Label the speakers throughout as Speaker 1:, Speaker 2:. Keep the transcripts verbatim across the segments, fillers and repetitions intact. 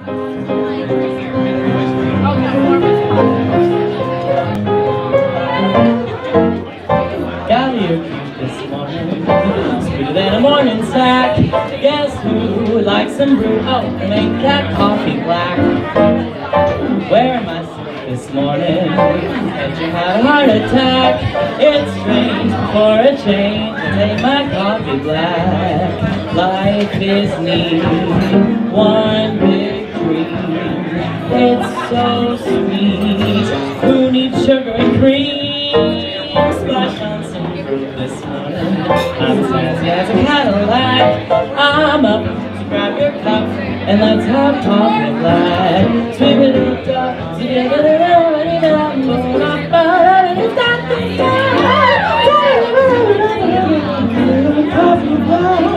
Speaker 1: Got your cute this morning, sweeter than a morning sack. Guess who would like some brew? Oh, make that coffee black. Where am I sick this morning? And you had a heart attack. It's strange for a change to take my coffee black. Life is neat, one big dream. It's so sweet. Who needs sugar and cream? Splash on some fruit this morning. I'm as fancy as a Cadillac. I'm up, so grab your cup and let's have coffee black. Sweep it up, up, together, coffee black.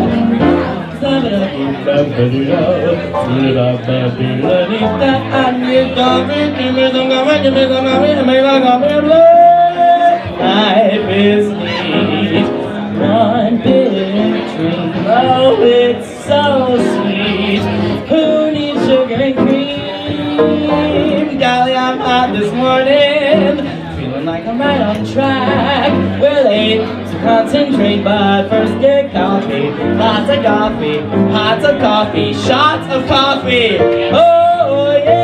Speaker 1: Life is neat, one big dream. Oh, it's so sweet. Who needs sugar and cream? Golly, I'm hot this morning, feeling like I'm right on track. We're late, so concentrate, but first get coffee. Lots of coffee, pots of coffee, shots of coffee. Oh yeah.